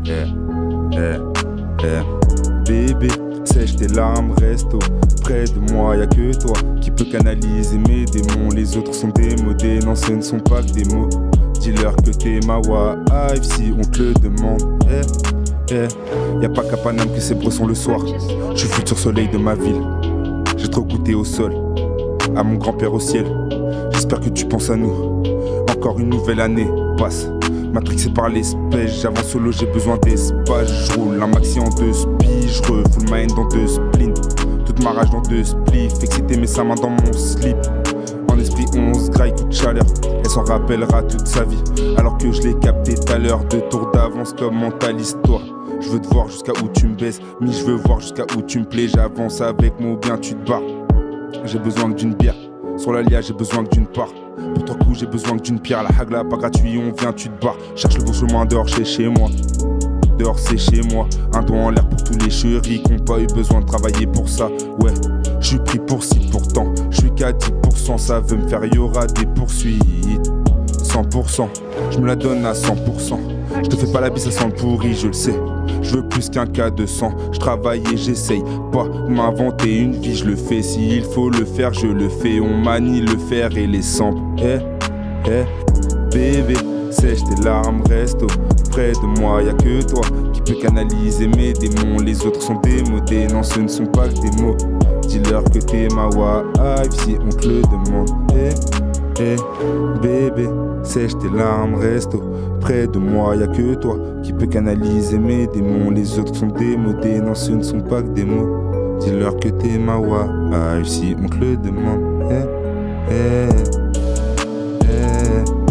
Bébé, sèche tes larmes, reste près de moi, y'a que toi qui peux canaliser mes démons. Les autres sont démodés, non ce ne sont pas que des mots. Dis-leur que t'es ma wife si on te le demande. Y'a pas qu'à Paname que ces bressons le soir. Je suis futur soleil de ma ville. J'ai trop goûté au sol, à mon grand-père au ciel. J'espère que tu penses à nous. Encore une nouvelle année passe, matrixé par l'espèce. J'avance solo, j'ai besoin d'espace. J'roule un maxi en 2 spies. J'refoule ma haine dans 2 spleens. Toute ma rage dans 2 spliffs. Excité mais sa main dans mon slip. En esprit 11 graille toute chaleur. Elle s'en rappellera toute sa vie. Alors que je l'ai capté tout à l'heure. 2 tours d'avance comme mentaliste toi. Je veux te voir jusqu'à où tu me baisses. Mais je veux voir jusqu'à où tu me plais. J'avance avec moi ou bien tu te barres. J'ai besoin que d'une bière. Sur l'alia j'ai besoin que d'une part. Pour ton coup j'ai besoin que d'une pierre. La hagla pas gratuit, on vient tu te barres. Cherche le bon chemin dehors chez moi. Dehors c'est chez moi. Un doigt en l'air pour tous les chéris qui ont pas eu besoin de travailler pour ça. Ouais, je suis pris pour si pourtant. Je suis qu'à 10%, ça veut me faire, y'aura des poursuites. 100%, je me la donne à 100%. Je te fais pas la bise, ça sent le pourri, je le sais. Je veux plus qu'un cas de sang. Je travaille et j'essaye pas de m'inventer une vie, je le fais. S'il faut le faire, je le fais. On manie le fer et les samples. Bébé, sèche tes larmes, reste près de moi. Y'a que toi qui peux canaliser mes démons. Les autres sont démodés, non ce ne sont pas que des mots. Dis-leur que t'es ma wife si on te le demande. Bébé, sèche tes larmes, reste près de moi. Y'a que toi qui peux canaliser mes démons. Les autres sont démodés, non ce ne sont pas que des mots. Dis-leur que t'es ma wife si on te le demande.